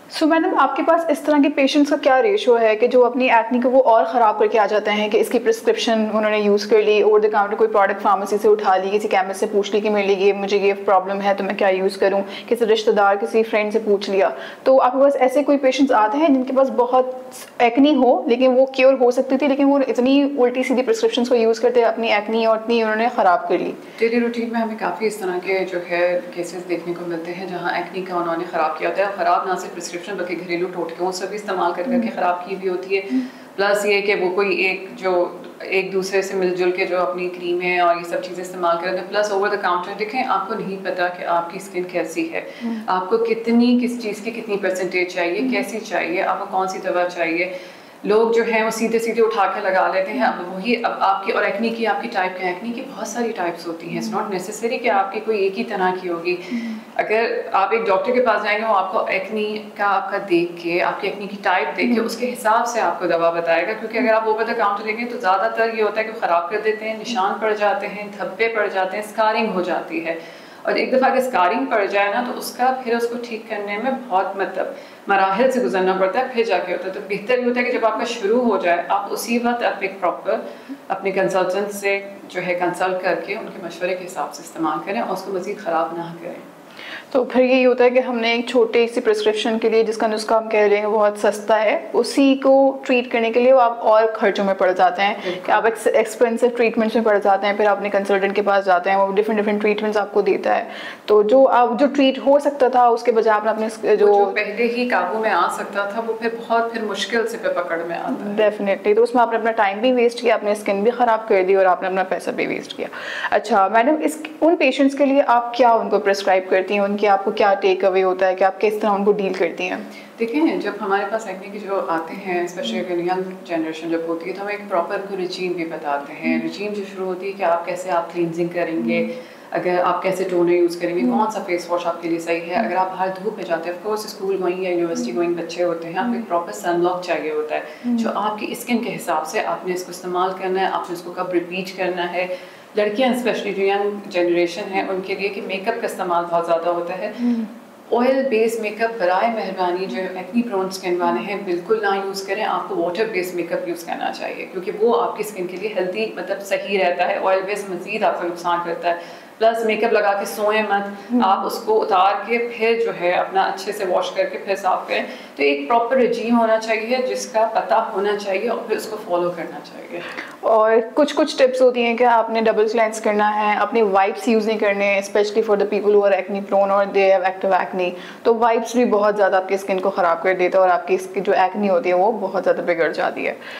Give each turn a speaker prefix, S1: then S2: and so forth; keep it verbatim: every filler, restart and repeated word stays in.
S1: सो so, madam आपके पास इस तरह के पेशेंट्स का क्या रेशो है कि जो अपनी एक्ने को वो और ख़राब करके आ जाते हैं कि इसकी प्रिस्क्रिप्शन उन्होंने यूज़ कर ली, ओवर द काउंटर कोई प्रोडक्ट फार्मेसी से उठा ली, किसी केमिस्ट से पूछ ली कि मेरे लिए ये मुझे ये प्रॉब्लम है तो मैं क्या यूज़ करूँ, किसी रिश्तेदार किसी फ्रेंड से पूछ लिया। तो आपके पास ऐसे कोई पेशेंट्स आते हैं जिनके पास बहुत एक्नी हो लेकिन वो क्योर हो सकती थी, लेकिन वो इतनी उल्टी सीधी प्रिस्क्रिप्शन को यूज़ करते अपनी एक्नी और इतनी उन्होंने ख़राब कर ली।
S2: डेली रूटीन में हमें काफ़ी इस तरह के जो है केसेस देखने को मिलते हैं जहाँ एक्नी का उन्होंने ख़राब किया होता है। ख़राब ना सिर्फ प्रिस्क्रिप्शन बल्कि घरेलू टोटकों से भी इस्तेमाल कर करके ख़राब की भी होती है। प्लस ये कि वो कोई एक जो एक दूसरे से मिलजुल के जो अपनी क्रीमें और ये सब चीज़ें इस्तेमाल करते हैं। प्लस ओवर द काउंटर देखें, आपको नहीं पता कि आपकी स्किन कैसी है, आपको कितनी किस चीज़ की कितनी परसेंटेज चाहिए, कैसी चाहिए, आपको कौन सी दवा चाहिए। लोग जो हैं वो सीधे सीधे उठा के लगा लेते हैं। अब वही अब आपकी और एक्नी की आपकी टाइप का एक्नी की बहुत सारी टाइप्स होती हैं। इट्स नॉट नेसेसरी कि आपकी कोई एक ही तरह की होगी। अगर आप एक डॉक्टर के पास जाएंगे वो आपको एक्नी का आपका देख के, आपकी एक्नी की टाइप देख के उसके हिसाब से आपको दवा बताएगा। क्योंकि अगर आप ओवर द काउंटर लेंगे तो ज़्यादातर ये होता है कि ख़राब कर देते हैं, निशान पड़ जाते हैं, धब्बे पड़ जाते हैं, स्कारिंग हो जाती है। और एक दफ़ा अगर स्कारिंग पड़ जाए ना तो उसका फिर उसको ठीक करने में बहुत मतलब मराहल से गुजरना पड़ता है, फिर जाके होता है। तो बेहतर ये होता है कि जब आपका शुरू हो जाए आप उसी वक्त आप एक प्रॉपर अपने कंसल्टेंट से जो है कंसल्ट करके उनके मशवरे के हिसाब से इस्तेमाल करें और उसको मज़ीद ख़राब ना करें।
S1: तो फिर यही होता है कि हमने एक छोटी सी प्रिस्क्रिप्शन के लिए जिसका नुस्खा हम कह रहे हैं बहुत सस्ता है, उसी को ट्रीट करने के लिए वो आप और खर्चों में पड़ जाते हैं कि आप एक्सपेंसिव ट्रीटमेंट्स में पड़ जाते हैं। फिर आप अपने कंसल्टेंट के पास जाते हैं, वो डिफरेंट डिफरेंट ट्रीटमेंट्स आपको देता है। तो जो आप जो ट्रीट हो सकता था उसके बजाय आपने अपने जो,
S2: जो पहले ही काबू में आ सकता था वो फिर बहुत फिर मुश्किल से पे पकड़ में आता है।
S1: डेफिनेटली। तो उसमें आपने अपना टाइम भी वेस्ट किया, अपनी स्किन भी ख़राब कर दी और आपने अपना पैसा भी वेस्ट किया। अच्छा मैडम, इस उन पेशेंट्स के लिए आप क्या उनको प्रिस्क्राइब करती हैं, उनकी आपको क्या टेक अवे होता है कि आप किस तरह उनको डील करती हैं?
S2: देखें, जब हमारे पास एक्ने के जो आते हैं स्पेशली अगर यंग जनरेशन जब होती है तो हम एक प्रॉपर उनको रूटीन भी बताते हैं। रूटीन जो शुरू होती है कि आप कैसे आप क्लींजिंग करेंगे, अगर आप कैसे टोनर यूज़ करेंगे, कौन सा फेस वॉश आपके लिए सही है। अगर आप बाहर धूप में जाते हैं, ऑफ कोर्स स्कूल गोइंग या यूनिवर्सिटी गोइंग बच्चे होते हैं, आपको एक प्रॉपर सनब्लॉक चाहिए होता है जो आपकी स्किन के हिसाब से आपने इसको इस्तेमाल करना है, आपने इसको कब रिपीट करना है। लड़कियाँ स्पेशली जो यंग जनरेशन है उनके लिए कि मेकअप का इस्तेमाल बहुत ज़्यादा होता है। ऑयल बेस्ड मेकअप बराए मेहरबानी जो एक्नी प्रोन स्किन वाले हैं बिल्कुल ना यूज़ करें। आपको वाटर बेस्ड मेकअप यूज़ करना चाहिए क्योंकि वो आपकी स्किन के लिए हेल्दी मतलब सही रहता है। ऑयल बेस्ड मज़ीद आपको नुकसान करता है। प्लस मेकअप लगा के सोएं मत, आप उसको उतार के फिर जो है अपना अच्छे से वॉश करके फिर साफ करें। तो एक प्रॉपर रजीम होना चाहिए जिसका पता होना चाहिए और फिर उसको फॉलो करना चाहिए।
S1: और कुछ कुछ टिप्स होती हैं कि आपने डबल क्लेंस करना है, अपने वाइप्स यूज़ नहीं करने, specially for the people who are acne prone और दे हैव एक्टिव एक्नी। तो वाइप्स भी बहुत ज़्यादा आपकी स्किन को ख़राब कर देता है और आपकी जो एक्नी होती है वो बहुत ज़्यादा बिगड़ जाती है।